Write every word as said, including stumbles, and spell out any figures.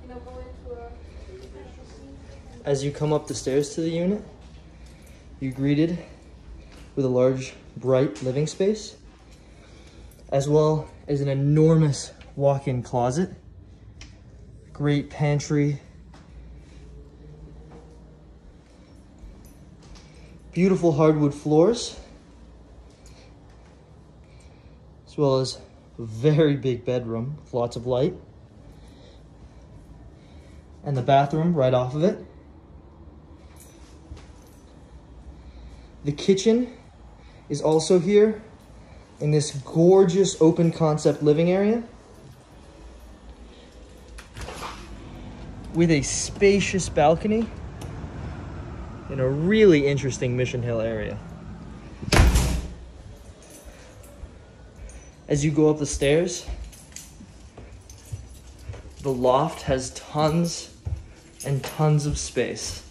As you come up the stairs to the unit, you're greeted with a large, bright living space, as well as an enormous walk-in closet, great pantry, beautiful hardwood floors, as well as a very big bedroom with lots of light, and the bathroom right off of it. The kitchen is also here in this gorgeous open concept living area with a spacious balcony in a really interesting Mission Hill area. As you go up the stairs, the loft has tons and tons of space.